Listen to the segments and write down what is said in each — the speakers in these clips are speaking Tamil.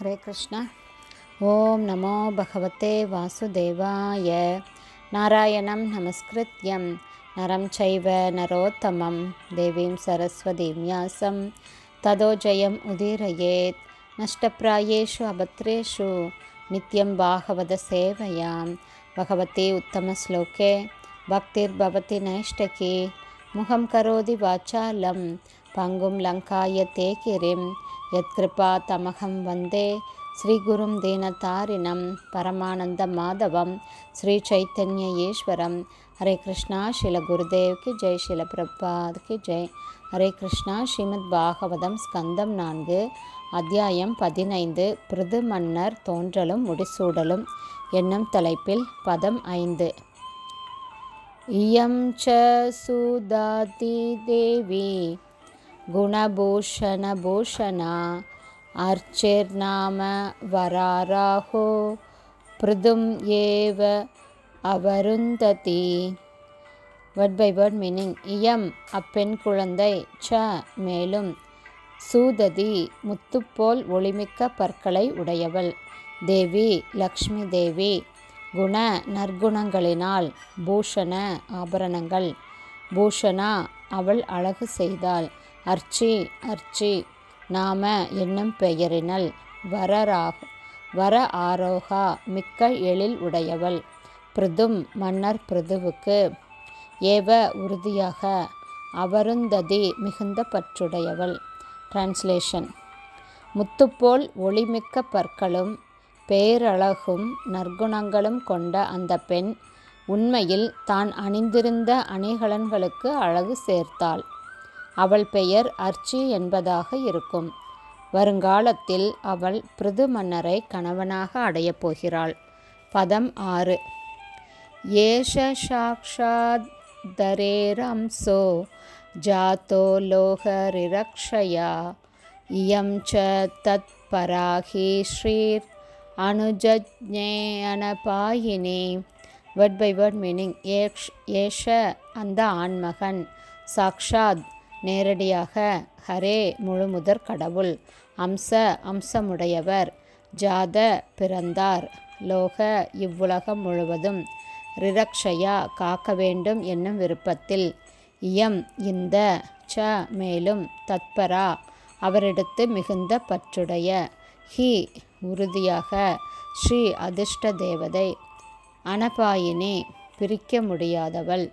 ஹரே கிருஷ்ணா. ஓம் நமோ பகவதே வாசுதேவாய. நாராயணம் நமஸ்கிருத்யம் நரம் சைவ நரோத்தமம் தேவீம் சரஸ்வதீம் வியாசம் ததோ ஜெயம் உதீரயேத். நஷ்டப்ராயேஷு அபத்ரேஷு நித்யம் பாகவத சேவையாம். பகவதி உத்தமஸ்லோகே பக்திர்பவதி நைஷ்டகி. முகம் கரோதி வாசாலம் பங்கும் லங்காயத்தே கிரிம். யத்கிருபா தமகம் வந்தே ஸ்ரீகுரும் தீனதாரிணம் பரமானந்த மாதவம் ஸ்ரீ சைத்தன்ய ஈஸ்வரம். ஹரே கிருஷ்ணா. ஸ்ரீல குருதேவ் கி ஜெய், ஸ்ரீல பிரபாத் கி ஜெய். ஹரே கிருஷ்ணா. ஸ்ரீமத் பாகவதம் ஸ்கந்தம் 4 அத்தியாயம் 15 பிருது மன்னர் தோன்றலும் முடிசூடலும் என்னும் தலைப்பில் பதம் 5. இயம் ச சுதாதி தேவி குணபூஷண பூஷணா அர்ச்சிர்நாம வராராஹோ பிருதும் ஏவ அவருந்ததி. Word by word meaning. இயம் அப்பெண் குழந்தை, ச மேலும், சூததி முத்துப்போல் ஒளிமிக்க பற்களை உடையவள், தேவி லக்ஷ்மி தேவி, குண நற்குணங்களினால், பூஷண ஆபரணங்கள், பூஷணா அவள் அழகு செய்தாள், அர்ச்சி அர்ச்சி நாம என்னும் பெயரினல், வர ஆரோகா மிக்க எழில் உடையவள், பிருதும் மன்னர் பிருதுவுக்கு, ஏவ உறுதியாக, அவருந்ததி மிகுந்த பற்றுடையவள். டிரான்ஸ்லேஷன். முத்துப்போல் ஒளிமிக்க பற்களும் பேரழகும் நற்குணங்களும் கொண்ட அந்த பெண் உண்மையில் தான் அணிந்திருந்த அணிகலன்களுக்கு அழகு சேர்த்தாள். அவள் பெயர் அர்ச்சி என்பதாக இருக்கும். வருங்காலத்தில் அவள் பிருது மன்னரை கணவனாக அடையப் போகிறாள். பதம் 6. ஏஷ சாக்ஷாத் தரேரம்சோ ஜாதோ லோகரிரக்ஷயா இயம் ச தத் பராஹி ஸ்ரீர் அனுஜஜ்ஞே அனபாயினி. Word by word meaning. ஏஷ அந்த ஆண்மகன், சாக்ஷாத் நேரடியாக, ஹரே முழுமுதற் கடவுள், அம்ச அம்சமுடையவர், ஜாத பிறந்தார், லோக இவ்வுலகம் முழுவதும், ரிரக்ஷயா காக்க வேண்டும் என்னும் விருப்பத்தில், இயம் இந்த, ச மேலும், தத்பரா அவரிடத்து மிகுந்த பற்றுடைய, ஹி உறுதியாக, ஸ்ரீ அதிர்ஷ்ட தேவதை, அனபாயினி பிரிக்க முடியாதவள்,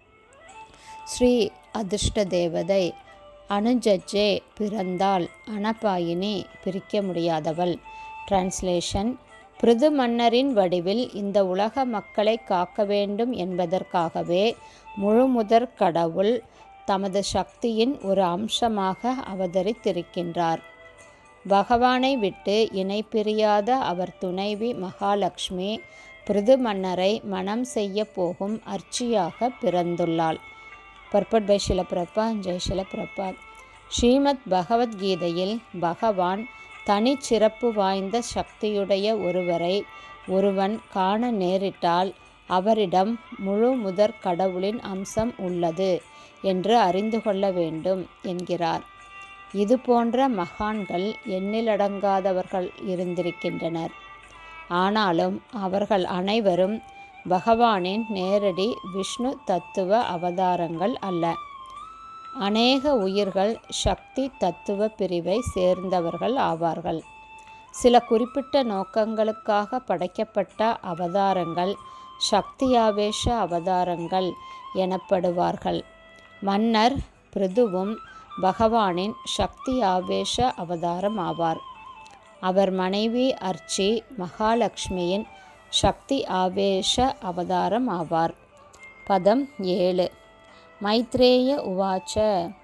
ஸ்ரீ அதிர்ஷ்ட தேவதை, அனுஜஜே பிறந்தாள், அனபாயினி பிரிக்க முடியாதவள். டிரான்ஸ்லேஷன். பிருது மன்னரின் வடிவில் இந்த உலக மக்களை காக்க வேண்டும் என்பதற்காகவே முழுமுதற் கடவுள் தமது சக்தியின் ஒரு அம்சமாக அவதரித்திருக்கின்றார். பகவானை விட்டு இணை பிரியாத அவர் துணைவி மகாலட்சுமி பிருது மன்னரை மணம் செய்ய போகும் அர்ச்சியாக பிறந்துள்ளாள். Purport by Srila Prabhupada. ஜெய் ஸ்ரீல பிரபாத். ஸ்ரீமத் பகவத்கீதையில் பகவான் தனிச்சிறப்பு வாய்ந்த சக்தியுடைய ஒருவரை ஒருவன் காண நேரிட்டால் அவரிடம் முழு முதற் கடவுளின் அம்சம் உள்ளது என்று அறிந்து கொள்ள வேண்டும் என்கிறார். இது போன்ற மகான்கள் எண்ணிலடங்காதவர்கள் இருந்திருக்கின்றனர். ஆனாலும் அவர்கள் அனைவரும் பகவானின் நேரடி விஷ்ணு தத்துவ அவதாரங்கள் அல்ல. அநேக உயிர்கள் சக்தி தத்துவ பிரிவை சேர்ந்தவர்கள் ஆவார்கள். சில குறிப்பிட்ட நோக்கங்களுக்காக படைக்கப்பட்ட அவதாரங்கள் சக்தியாவேஷ அவதாரங்கள் எனப்படுவார்கள். மன்னர் பிருதுவும் பகவானின் சக்தி ஆவேஷ அவதாரம் ஆவார். அவர் மனைவி அர்ச்சி மகாலட்சுமியின் சக்தி ஆவேஷ அவதாரம் ஆவார். பதம் 7. மைத்ரேய உவாச்ச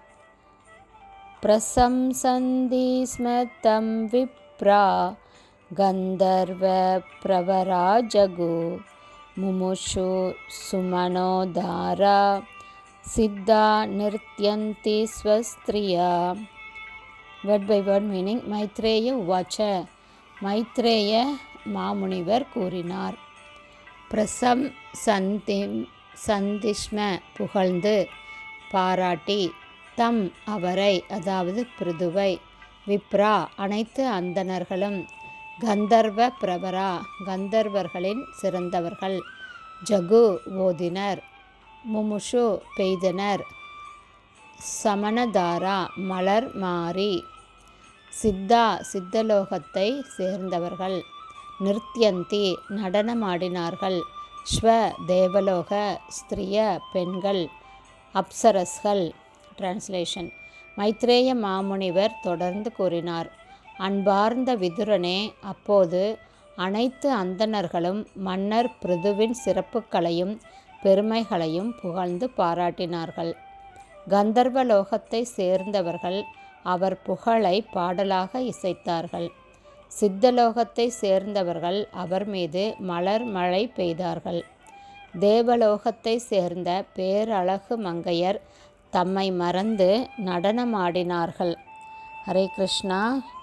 பிரசம்சந்தி ஸ்ம தம் விப்ரா கந்தர்வ பிரவரா ஜகு முமுஷு சுமனோதாரா சித்தா நிருத்யந்தி ஸ்வஸ்திரியா. Word by word meaning. Maitreya உவாச்ச மைத்ரேய மாமுனிவர் கூறினார். பிரசம் சந்திஷ்ம புகழ்ந்து பாராட்டி, தம் அவரை அதாவது பிருதுவை, விப்ரா அனைத்து அந்தணர்களும், கந்தர்வ பிரபரா கந்தர்வர்களின் சிறந்தவர்கள். ஜகு ஓதினர். முமுஷு பெய்தனர். சமணதாரா மலர் மாறி. சித்தா சித்தலோகத்தை சேர்ந்தவர்கள். நிருத்யந்தி நடனமாடினார்கள். ஸ்வ தேவலோக ஸ்திரிய பெண்கள் அப்சரஸ்கள். டிரான்ஸ்லேஷன். மைத்ரேய மாமுனிவர் தொடர்ந்து கூறினார், அன்பார்ந்த விதுரனே, அப்போது அனைத்து அந்தணர்களும் மன்னர் பிருதுவின் சிறப்புகளையும் பெருமைகளையும் புகழ்ந்து பாராட்டினார்கள். கந்தர்வலோகத்தை சேர்ந்தவர்கள் அவர் புகழை பாடலாக இசைத்தார்கள். சித்தலோகத்தை சேர்ந்தவர்கள் அவர் மீது மலர் மழை பெய்தார்கள். தேவலோகத்தை சேர்ந்த பேரழகு மங்கையர் தம்மை மறந்து நடனமாடினார்கள். ஹரே கிருஷ்ணா.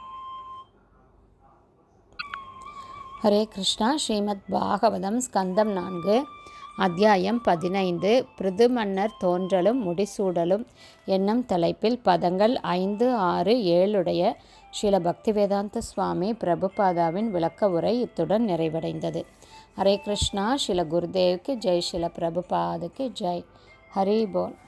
ஹரே கிருஷ்ணா. ஸ்ரீமத் பாகவதம் ஸ்கந்தம் 4 அத்தியாயம் 15 பிருது மன்னர் தோன்றலும் முடிசூடலும் என்னும் தலைப்பில் பதங்கள் 5, 6, 7 ஸ்ரீல பக்திவேதாந்த சுவாமி பிரபுபாதாவின் விளக்க உரை இத்துடன் நிறைவடைந்தது. ஹரே கிருஷ்ணா. ஸ்ரீல குருதேவுக்கு ஜெய், ஸ்ரீல பிரபுபாதுக்கு ஜெய். ஹரி போல்.